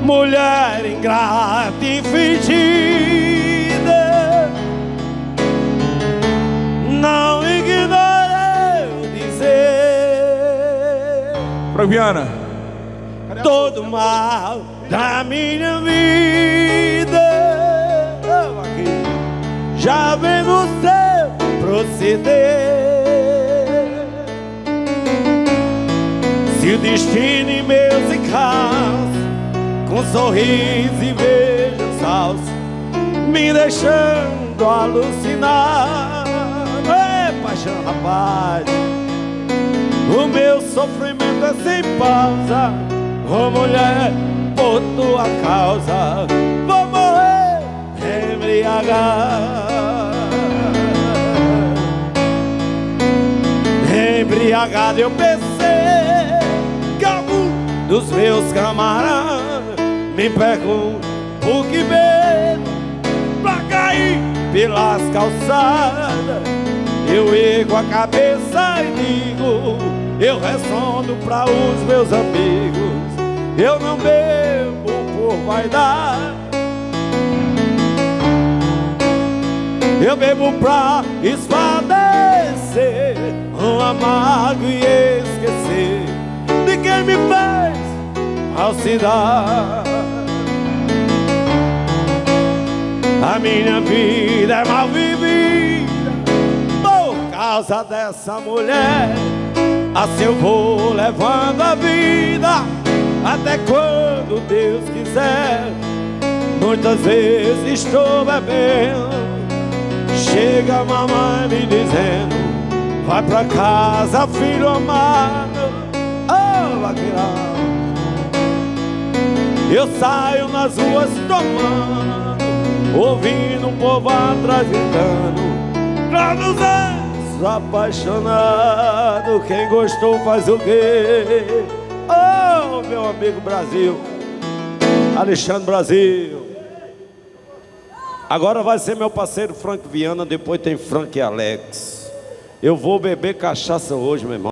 mulher ingrata e fingida, não ignora eu dizer Proviana, todo mal da minha vida. Já vem no seu proceder. Se o destino em meus encaos, com sorriso e beijos aos, me deixando alucinar. É paixão, rapaz, o meu sofrimento é sem pausa. Oh mulher, por tua causa vou morrer embriagado. Embriagado eu pensei que algum dos meus camaradas me perguntam por que medo pra cair pelas calçadas. Eu ergo a cabeça e digo, eu respondo pra os meus amigos, eu não bebo por vaidade, eu bebo pra esvadecer um amargo e esquecer de quem me fez falsidade. A minha vida é mal vivida por causa dessa mulher. Assim eu vou levando a vida até quando Deus quiser. Muitas vezes estou bebendo, chega a mamãe me dizendo, vai pra casa, filho amado. Oh, vaqueirão, eu saio nas ruas tomando, ouvindo um povo atrás gritando, pra nos apaixonado. Quem gostou faz o quê? Oh, meu amigo Brasil, Alexandre Brasil. Agora vai ser meu parceiro Frank Viana, depois tem Frank e Alex. Eu vou beber cachaça hoje, meu irmão.